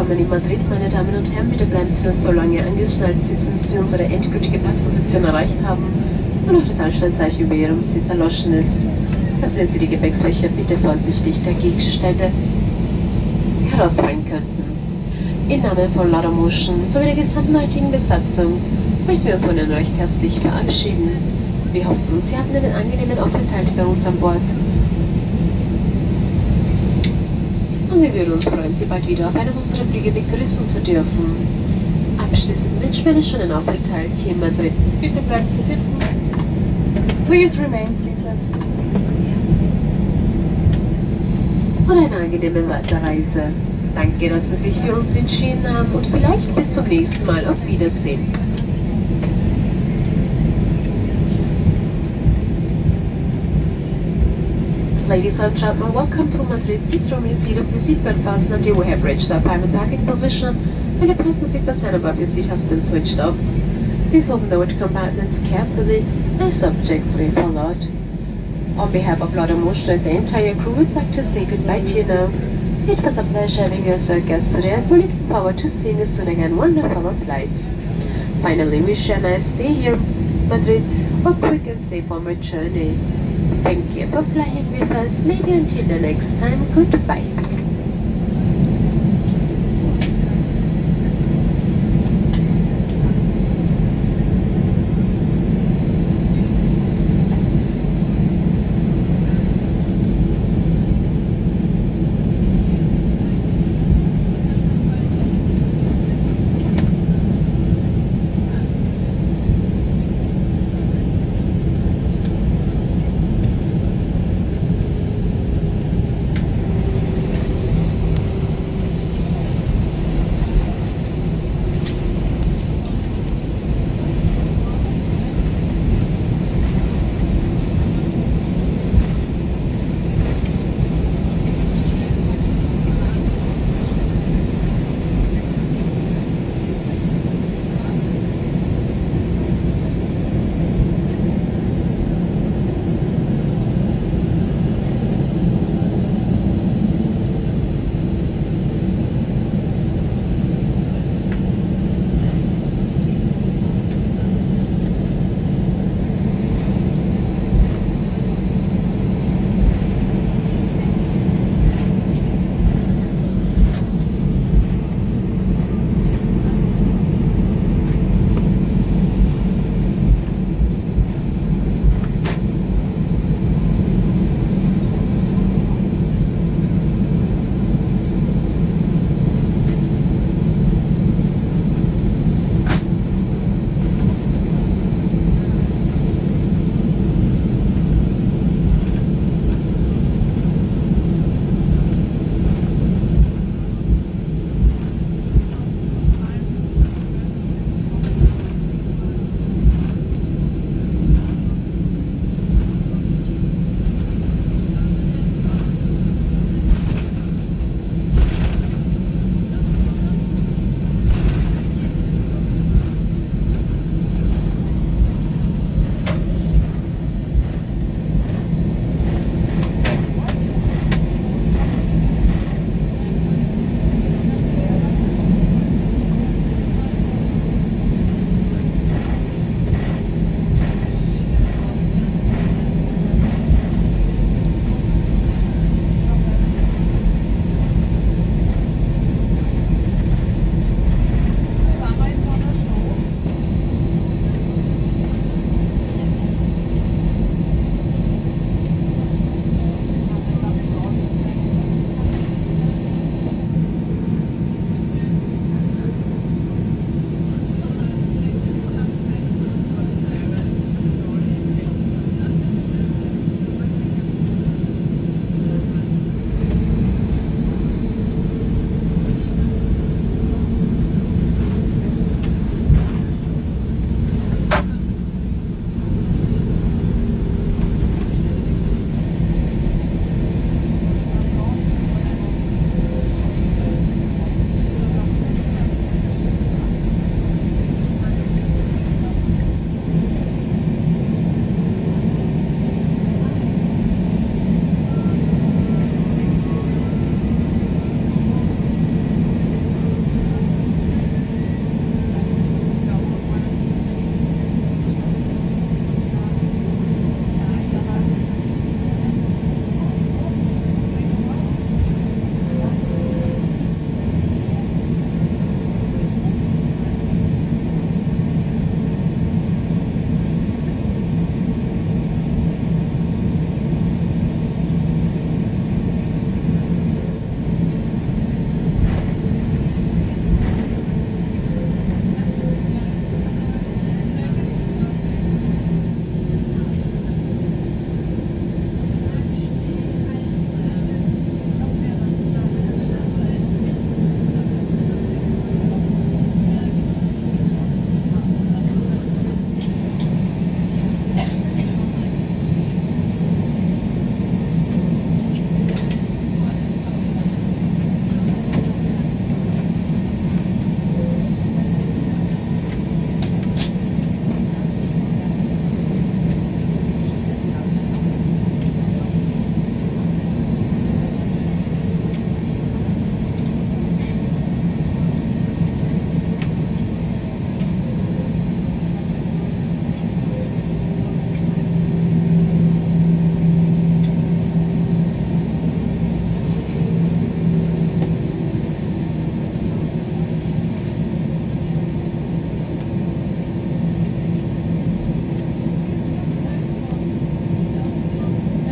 Willkommen in Madrid, meine Damen und Herren. Bitte bleiben Sie nur so lange angeschnallt sitzen, bis Sie unsere endgültige Parkposition erreicht haben und auch das Anstandzeichen über Ihrem Sitz erloschen ist. Öffnen Sie die Gepäcksfächer bitte vorsichtig, da Gegenstände herausfallen könnten. Im Namen von Laudamotion sowie der gesamten heutigen Besatzung möchten wir uns von Ihnen recht herzlich verabschieden. Wir hoffen, Sie hatten einen angenehmen Aufenthalt bei uns an Bord. Und wir würden uns freuen, Sie bald wieder auf einem unserer Flüge begrüßen zu dürfen. Abschließend wünschen wir einen schönen Aufenthalt hier in Madrid. Bitte bleiben Sie sitzen. Please remain seated. Und eine angenehme Weiterreise. Danke, dass Sie sich für uns entschieden haben und vielleicht bis zum nächsten Mal. Auf Wiedersehen. Ladies and gentlemen, welcome to Madrid. Please remain seated with your seatbelt fastened until we have reached our final parking position and the passenger seat sign above your seat has been switched off. Please open the watch compartments carefully as subjects will fall out. On behalf of Laudamotion and the entire crew, we'd like to say goodbye to you now. It was a pleasure having you as our guest today, and we're looking forward to seeing you soon again one of our flights. Finally, wish you a nice day here in Madrid or quick and safe onward journey. Thank you for flying with us. Maybe until the next time, goodbye.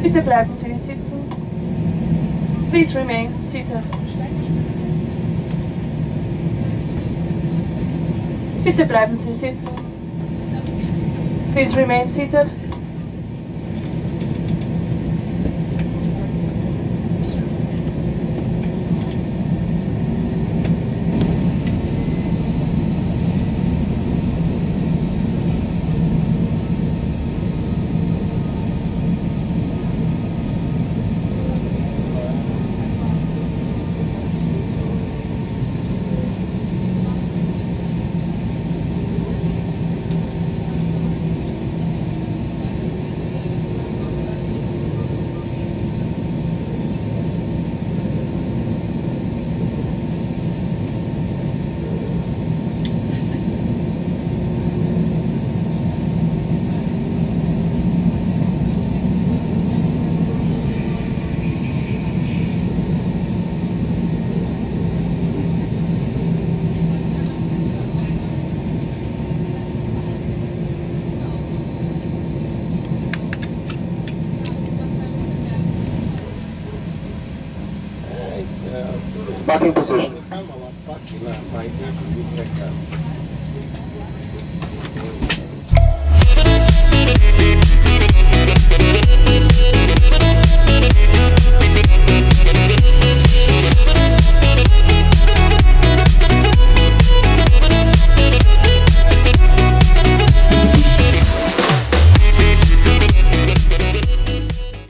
Bitte bleiben Sie sitzen. Please remain seated. Bitte bleiben Sie sitzen. Please remain seated. Parking position.